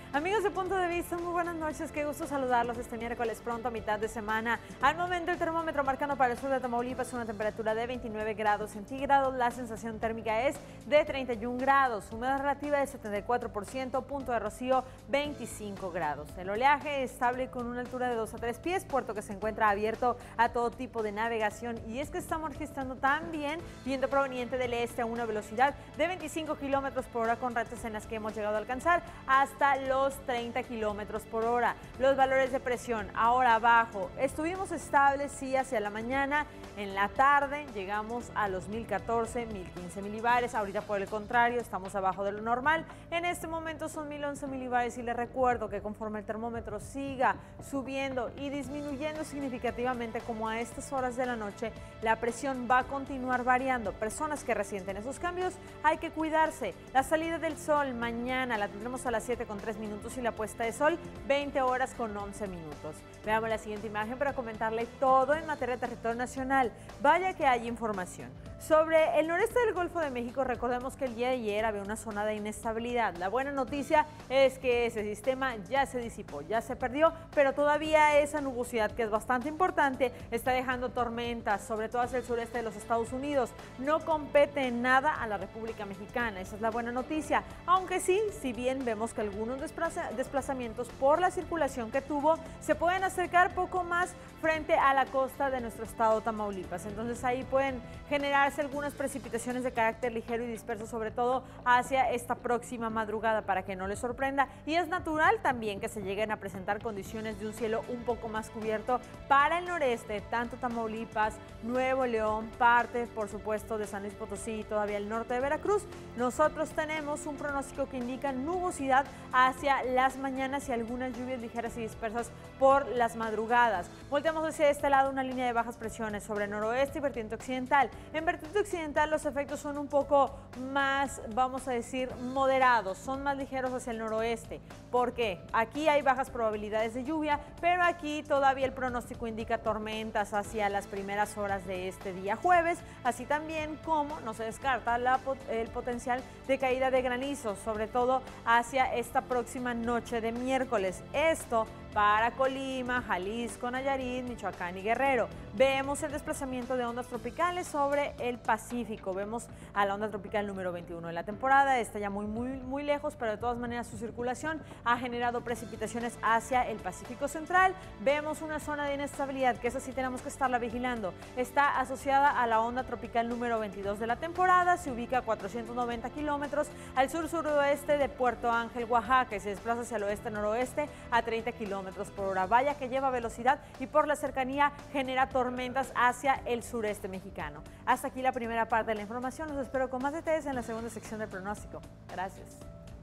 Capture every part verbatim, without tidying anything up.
Amigos de Punto de Vista, muy buenas noches, qué gusto saludarlos este miércoles pronto a mitad de semana. Al momento el termómetro marcando para el sur de Tamaulipas una temperatura de veintinueve grados centígrados, la sensación térmica es de treinta y un grados, humedad relativa de setenta y cuatro por ciento, punto de rocío veinticinco grados. El oleaje estable con una altura de dos a tres pies, puerto que se encuentra abierto a todo tipo de navegación, y es que estamos registrando también viento proveniente del este a una velocidad de veinticinco kilómetros por hora con ratas en las que hemos llegado a alcanzar hasta los treinta kilómetros por hora. Los valores de presión ahora abajo. Estuvimos estables, sí, hacia la mañana. En la tarde llegamos a los mil catorce, mil quince milibares. Ahorita, por el contrario, estamos abajo de lo normal. En este momento son mil once milibares y les recuerdo que conforme el termómetro siga subiendo y disminuyendo significativamente como a estas horas de la noche, la presión va a continuar variando. Personas que resienten esos cambios, hay que cuidarse. La salida del sol mañana la tendremos a las siete con tres minutos y la puesta de sol veinte horas con once minutos. Veamos la siguiente imagen para comentarle todo en materia de territorio nacional. Vaya que hay información. Sobre el noreste del Golfo de México, recordemos que el día de ayer había una zona de inestabilidad. La buena noticia es que ese sistema ya se disipó, ya se perdió, pero todavía esa nubosidad, que es bastante importante, está dejando tormentas, sobre todo hacia el sureste de los Estados Unidos. No compete en nada a la República Mexicana, esa es la buena noticia. Aunque sí, si bien vemos que algunos desplaza desplazamientos por la circulación que tuvo, se pueden acercar poco más frente a la costa de nuestro estado Tamaulipas. Entonces ahí pueden generarse algunas precipitaciones de carácter ligero y disperso, sobre todo hacia esta próxima madrugada, para que no les sorprenda. Y es natural también que se lleguen a presentar condiciones de un cielo un poco más cubierto para el noreste, tanto Tamaulipas, Nuevo León, parte, por supuesto, de San Luis Potosí y todavía el norte de Veracruz. Nosotros tenemos un pronóstico que indica nubosidad hacia las mañanas y algunas lluvias ligeras y dispersas por las madrugadas. Volteamos hacia este lado una línea de bajas presiones sobre noroeste y vertiente occidental. En vertiente occidental los efectos son un poco más, vamos a decir, moderados, son más ligeros hacia el noroeste. ¿Por qué? Aquí hay bajas probabilidades de lluvia, pero aquí todavía el pronóstico indica tormentas hacia las primeras horas de este día jueves, así también como no se descarta la, el potencial de caída de granizo, sobre todo hacia esta próxima noche de miércoles. Esto para Colima, Jalisco, Nayarit, Michoacán y Guerrero. Vemos el desplazamiento de ondas tropicales sobre el Pacífico. Vemos a la onda tropical número veintiuno de la temporada. Está ya muy, muy, muy lejos, pero de todas maneras su circulación ha generado precipitaciones hacia el Pacífico Central. Vemos una zona de inestabilidad, que esa sí tenemos que estarla vigilando. Está asociada a la onda tropical número veintidós de la temporada. Se ubica a cuatrocientos noventa kilómetros al sur-suroeste de Puerto Ángel, Oaxaca, y se desplaza hacia el oeste-noroeste a treinta kilómetros por hora. Vaya que lleva velocidad y por la cercanía genera tormentas hacia el sureste mexicano. Hasta aquí la primera parte de la información. Los espero con más detalles en la segunda sección del pronóstico. Gracias.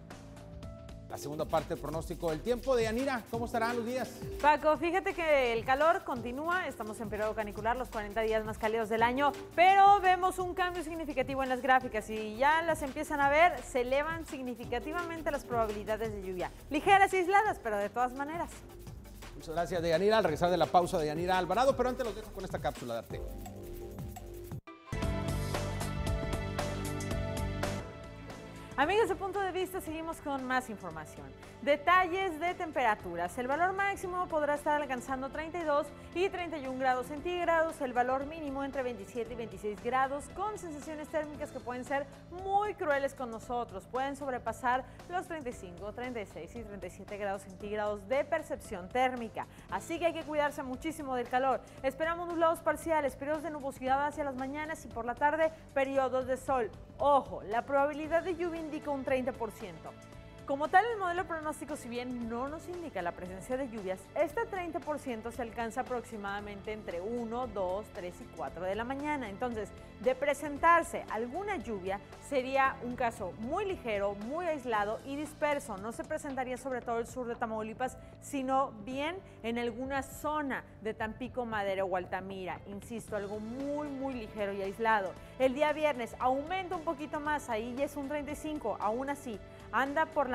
La segunda parte del pronóstico del tiempo. de Yanira, ¿cómo estarán los días? Paco, fíjate que el calor continúa, estamos en periodo canicular, los cuarenta días más cálidos del año, pero vemos un cambio significativo en las gráficas y ya las empiezan a ver, se elevan significativamente las probabilidades de lluvia. Ligeras y aisladas, pero de todas maneras. Muchas gracias, Deyanira. Al regresar de la pausa, Deyanira Alvarado, pero antes los dejo con esta cápsula de arte. Amigos de Punto de Vista, seguimos con más información. Detalles de temperaturas. El valor máximo podrá estar alcanzando treinta y dos y treinta y un grados centígrados. El valor mínimo entre veintisiete y veintiséis grados, con sensaciones térmicas que pueden ser muy crueles con nosotros. Pueden sobrepasar los treinta y cinco, treinta y seis y treinta y siete grados centígrados de percepción térmica. Así que hay que cuidarse muchísimo del calor. Esperamos nublados parciales, periodos de nubosidad hacia las mañanas y por la tarde periodos de sol. Ojo, la probabilidad de lluvia indica un treinta por ciento. Como tal, el modelo pronóstico, si bien no nos indica la presencia de lluvias, este treinta por ciento se alcanza aproximadamente entre una, dos, tres y cuatro de la mañana. Entonces, de presentarse alguna lluvia, sería un caso muy ligero, muy aislado y disperso. No se presentaría sobre todo el sur de Tamaulipas, sino bien en alguna zona de Tampico, Madero o Altamira. Insisto, algo muy, muy ligero y aislado. El día viernes aumenta un poquito más, ahí ya es un treinta y cinco, aún así anda por la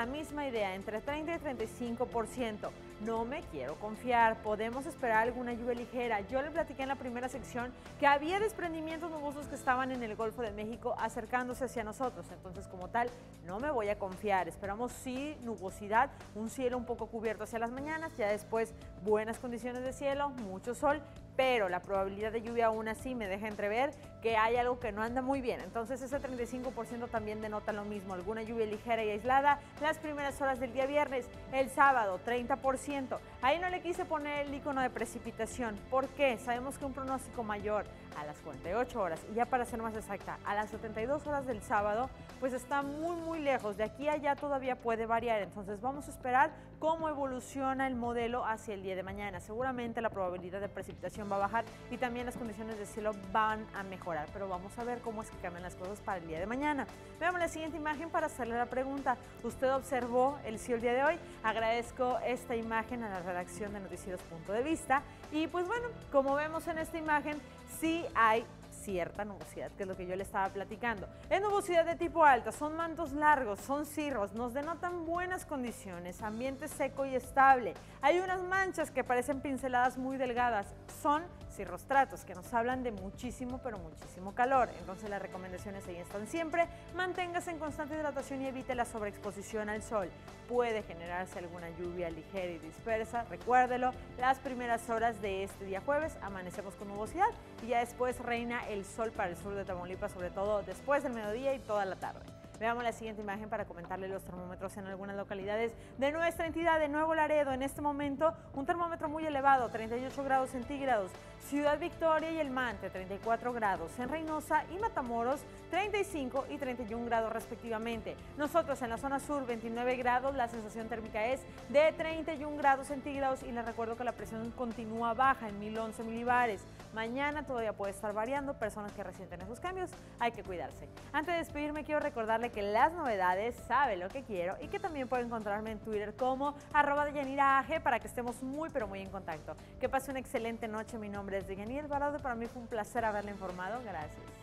la misma idea, entre treinta y treinta y cinco por ciento. No me quiero confiar, podemos esperar alguna lluvia ligera. Yo le platiqué en la primera sección que había desprendimientos nubosos que estaban en el Golfo de México acercándose hacia nosotros, entonces como tal no me voy a confiar. Esperamos sí nubosidad, un cielo un poco cubierto hacia las mañanas, ya después buenas condiciones de cielo, mucho sol, pero la probabilidad de lluvia aún así me deja entrever que hay algo que no anda muy bien. Entonces ese treinta y cinco por ciento también denota lo mismo, alguna lluvia ligera y aislada las primeras horas del día viernes. El sábado, treinta por ciento. Ahí no le quise poner el icono de precipitación. ¿Por qué? Sabemos que un pronóstico mayor a las cuarenta y ocho horas, y ya para ser más exacta, a las setenta y dos horas del sábado, pues está muy muy lejos. De aquí a allá todavía puede variar, entonces vamos a esperar cómo evoluciona el modelo hacia el día de mañana. Seguramente la probabilidad de precipitación va a bajar y también las condiciones de cielo van a mejorar, pero vamos a ver cómo es que cambian las cosas para el día de mañana. Veamos la siguiente imagen para hacerle la pregunta. ¿Usted observó el cielo el día de hoy? Agradezco esta imagen a la redacción de Noticieros Punto de Vista y pues bueno, como vemos en esta imagen, sí hay cierta nubosidad, que es lo que yo le estaba platicando. Es nubosidad de tipo alta, son mantos largos, son cirros, nos denotan buenas condiciones, ambiente seco y estable. Hay unas manchas que parecen pinceladas muy delgadas, son cirrostratos, que nos hablan de muchísimo, pero muchísimo calor. Entonces las recomendaciones ahí están siempre. Manténgase en constante hidratación y evite la sobreexposición al sol. Puede generarse alguna lluvia ligera y dispersa, recuérdelo. Las primeras horas de este día jueves amanecemos con nubosidad y ya después reina el sol para el sur de Tamaulipas, sobre todo después del mediodía y toda la tarde. Veamos la siguiente imagen para comentarle los termómetros en algunas localidades de nuestra entidad. De Nuevo Laredo, en este momento un termómetro muy elevado, treinta y ocho grados centígrados. Ciudad Victoria y El Mante, treinta y cuatro grados. En Reynosa y Matamoros, treinta y cinco y treinta y un grados respectivamente. Nosotros en la zona sur, veintinueve grados, la sensación térmica es de treinta y un grados centígrados y les recuerdo que la presión continúa baja en mil once milibares. Mañana todavía puede estar variando, personas que resienten esos cambios, hay que cuidarse. Antes de despedirme, quiero recordarle que las novedades sabe lo que quiero y que también puede encontrarme en Twitter como arroba Deyanira A G para que estemos muy pero muy en contacto. Que pase una excelente noche, mi nombre es Deyanira Alvarado y para mí fue un placer haberle informado, gracias.